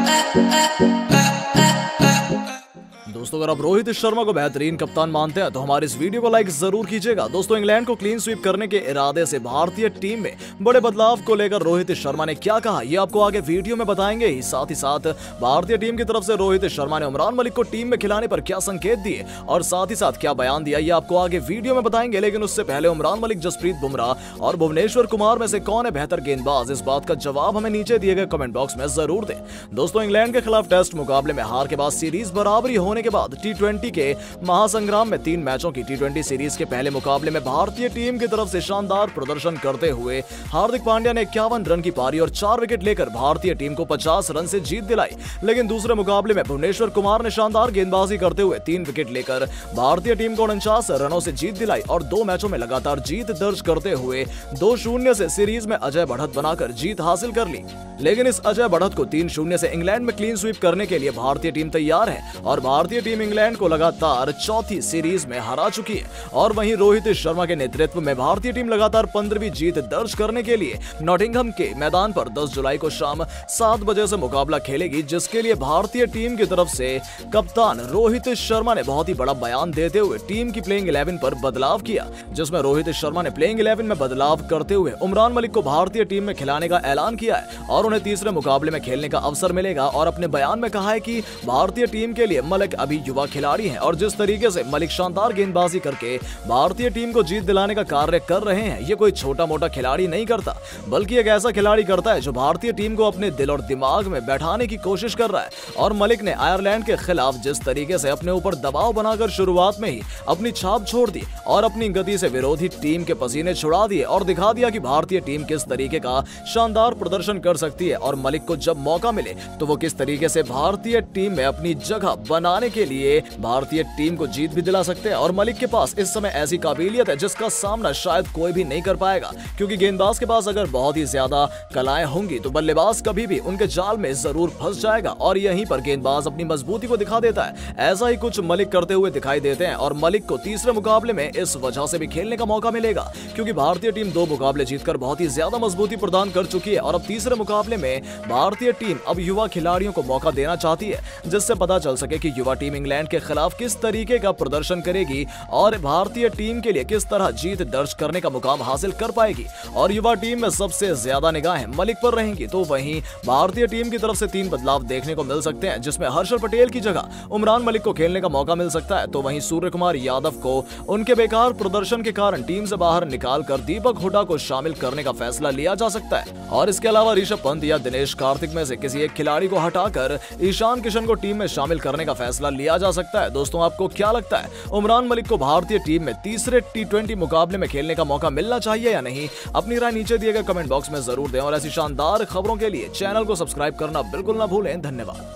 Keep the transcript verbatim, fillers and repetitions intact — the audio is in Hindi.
दोस्तों, अगर आप रोहित शर्मा को बेहतरीन कप्तान मानते हैं तो हमारे इस वीडियो को लाइक जरूर कीजिएगा। दोस्तों, इंग्लैंड को क्लीन स्वीप करने के इरादे से भारतीय टीम में बड़े बदलाव को लेकर रोहित शर्मा ने क्या कहा, ये आपको आगे वीडियो में बताएंगे ही। साथ ही साथ भारतीय टीम की तरफ से रोहित शर्मा ने उमरान मलिक को टीम में खिलाने पर क्या संकेत दिए और साथ ही साथ क्या बयान दिया, ये आपको आगे वीडियो में बताएंगे। लेकिन उससे पहले उमरान मलिक, जसप्रीत बुमराह और भुवनेश्वर कुमार में से कौन है बेहतर गेंदबाज, इस बात का जवाब हमें नीचे दिए गए कमेंट बॉक्स में जरूर दें। दोस्तों, इंग्लैंड के खिलाफ टेस्ट मुकाबले में हार के बाद सीरीज बराबरी होने के बाद टी ट्वेंटी के महासंग्राम में तीन मैचों की टी ट्वेंटी सीरीज के पहले मुकाबले में भारतीय टीम की तरफ से शानदार प्रदर्शन करते हुए हार्दिक पांड्या ने इक्यावन रन की पारी और चार विकेट लेकर भारतीय टीम को पचास रन से जीत दिलाई। लेकिन दूसरे मुकाबले में भुवनेश्वर कुमार ने शानदार गेंदबाजी करते हुए तीन विकेट लेकर भारतीय टीम को उनचास रनों से जीत दिलाई और दो मैचों में लगातार जीत दर्ज करते हुए दो शून्य से सीरीज में अजय बढ़त बनाकर जीत हासिल कर ली। लेकिन इस अजय बढ़त को तीन शून्य से इंग्लैंड में क्लीन स्वीप करने के लिए भारतीय टीम तैयार है और भारतीय टीम इंग्लैंड को लगातार चौथी सीरीज में हरा चुकी है। और वहीं रोहित शर्मा के नेतृत्व में भारतीय टीम लगातार पंद्रहवीं जीत दर्ज करने के लिए नॉटिंघम के मैदान पर दस जुलाई को शाम सात बजे से मुकाबला खेलेगी, जिसके लिए भारतीय टीम की तरफ से कप्तान रोहित शर्मा ने बहुत ही बड़ा बयान देते हुए टीम की प्लेइंग इलेवन पर बदलाव किया, जिसमें रोहित शर्मा ने प्लेइंग इलेवन में बदलाव करते हुए उमरान मलिक को भारतीय टीम में खिलाने का ऐलान किया है और उन्हें तीसरे मुकाबले में खेलने का अवसर मिलेगा। और अपने बयान में कहा है कि भारतीय टीम के लिए मलिक अभी युवा खिलाड़ी हैं और जिस तरीके से मलिक शानदार गेंदबाजी करके भारतीय टीम को जीत दिलाने का कार्य कर रहे हैं, ये कोई छोटा मोटा खिलाड़ी नहीं करता, बल्कि एक ऐसा खिलाड़ी करता है जो भारतीय टीम को अपने दिल और दिमाग में बैठाने की कोशिश कर रहा है। और मलिक ने आयरलैंड के खिलाफ जिस तरीके से अपने ऊपर दबाव बनाकर शुरुआत में ही अपनी छाप छोड़ दी और अपनी गति से विरोधी टीम के पसीने छुड़ा दिए और दिखा दिया कि भारतीय टीम किस तरीके का शानदार प्रदर्शन कर सकती है और मलिक को जब मौका मिले तो वो किस तरीके से भारतीय टीम में अपनी जगह बनाने के लिए भारतीय टीम को जीत भी दिला सकते हैं। और मलिक के पास इस समय ऐसी काबिलियत है जिसका सामना शायद कोई भी नहीं कर पाएगा, क्योंकि गेंदबाज के पास अगर बहुत ही ज्यादा कलाएं होंगी तो बल्लेबाज कभी भी उनके जाल में जरूर फंस जाएगा और यहीं पर गेंदबाज अपनी मजबूती को दिखा देता है। ऐसा ही कुछ मलिक करते हुए दिखाई देते हैं और मलिक को तीसरे मुकाबले में इस वजह से भी खेलने का मौका मिलेगा, क्योंकि भारतीय टीम दो मुकाबले जीतकर बहुत ही ज्यादा मजबूती प्रदान कर चुकी है और अब तीसरे मुकाबले में भारतीय टीम अब युवा खिलाड़ियों को मौका देना चाहती है, जिससे पता चल सके कि युवा टीम इंग्लैंड के खिलाफ किस तरीके का प्रदर्शन करेगी और भारतीय टीम के लिए किस तरह जीत दर्ज करने का मुकाम हासिल कर पाएगी। और युवा टीम में सबसे ज्यादा निगाहें मलिक पर रहेंगी, तो वहीं भारतीय टीम की तरफ से तीन बदलाव देखने को मिल सकते हैं, जिसमें हर्षल पटेल की जगह उमरान मलिक को खेलने का मौका मिल सकता है, तो वहीं सूर्य कुमार यादव को उनके बेकार प्रदर्शन के कारण टीम से बाहर निकाल कर दीपक हुडा को शामिल करने का फैसला लिया जा सकता है। और इसके अलावा ऋषभ पंत या दिनेश कार्तिक में से किसी एक खिलाड़ी को हटाकर ईशान किशन को टीम में शामिल करने का फैसला लिया जा सकता है। दोस्तों, आपको क्या लगता है, उमरान मलिक को भारतीय टीम में तीसरे टी ट्वेंटी मुकाबले में खेलने का मौका मिलना चाहिए या नहीं? अपनी राय नीचे दिए गए कमेंट बॉक्स में जरूर दें और ऐसी शानदार खबरों के लिए चैनल को सब्सक्राइब करना बिल्कुल ना भूलें। धन्यवाद।